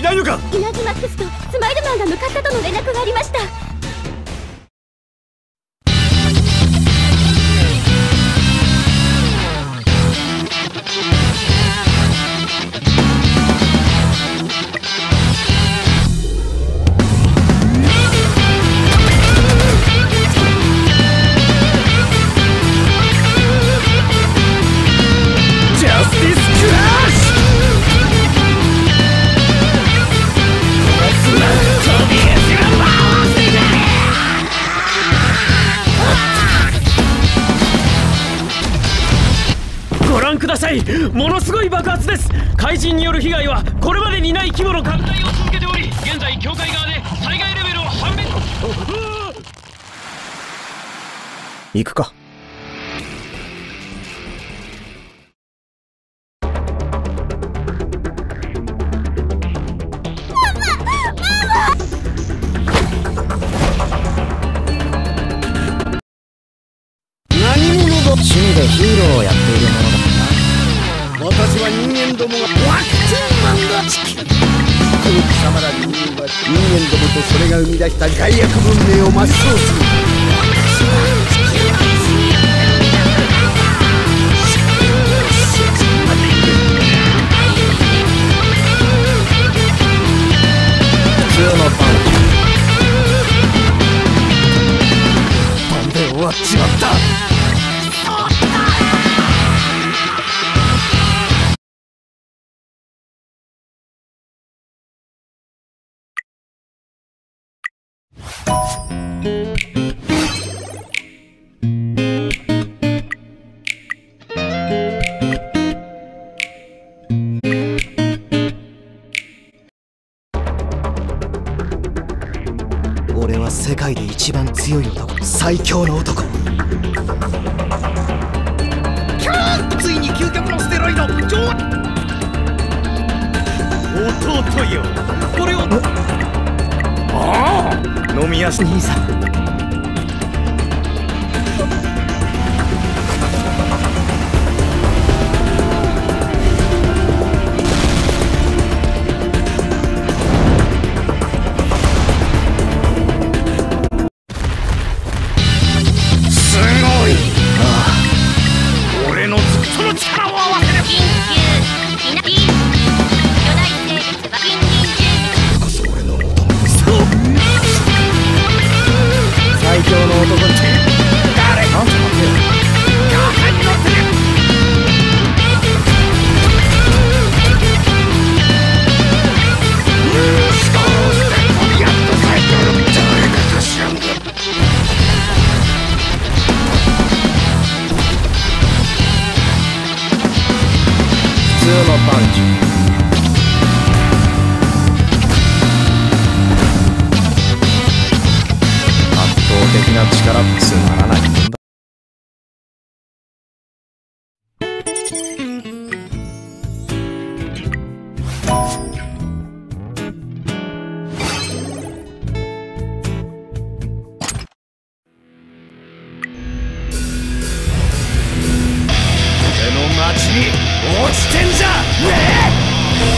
ないのか。 イナズマックスとスマイルマンが向かったとの連絡がありました。 ご覧ください。ものすごい爆発です。怪人による被害はこれまでにない規模の拡大を続けており、現在境界側で災害レベルを半分。 行くか。趣味でヒーローをやっているものだ。私は人間どもがワクチンマンだ。地球この貴様ら人間は人間どもとそれが生み出した害悪文明を抹消する。私は地球の一員普通のパンチ飛んで終わっちまった。俺は世界で一番強い男、最強の男。ついに究極のステロイド弟よ、これを飲みやすい兄さん。すごい。俺のずっとの力を合わせる。緊急巨大生物が近隣住民こそ俺の求める最強の男って誰？あんた待てよ。ガーに乗ってる。少しで飛びやっと最強の誰かと知らんだ。普通のパンチ。圧倒的な力つまらないもんだ。俺の町に落ちてんじゃねえ。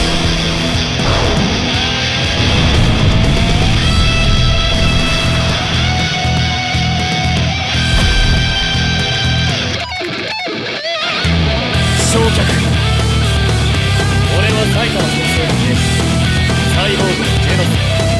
焼却。俺は埼玉先生の兵士サイボーグのジェノス。